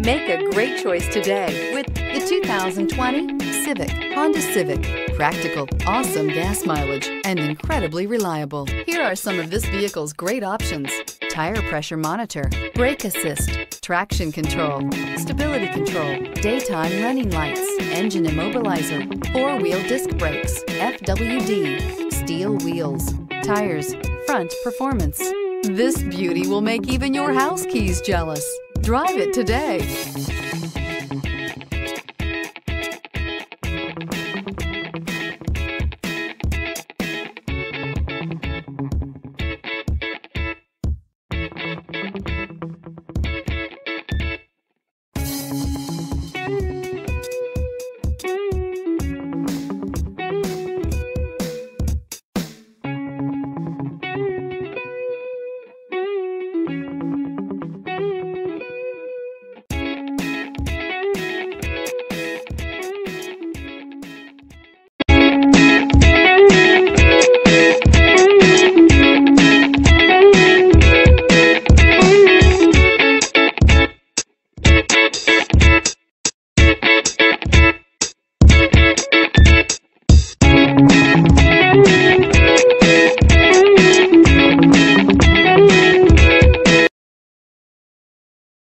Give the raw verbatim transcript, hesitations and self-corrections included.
Make a great choice today with the two thousand twenty Civic, Honda Civic. Practical, awesome gas mileage, and incredibly reliable. Here are some of this vehicle's great options: tire pressure monitor, brake assist, traction control, stability control, daytime running lights, engine immobilizer, four-wheel disc brakes, F W D, steel wheels, tires, front performance. This beauty will make even your house keys jealous. Drive it today.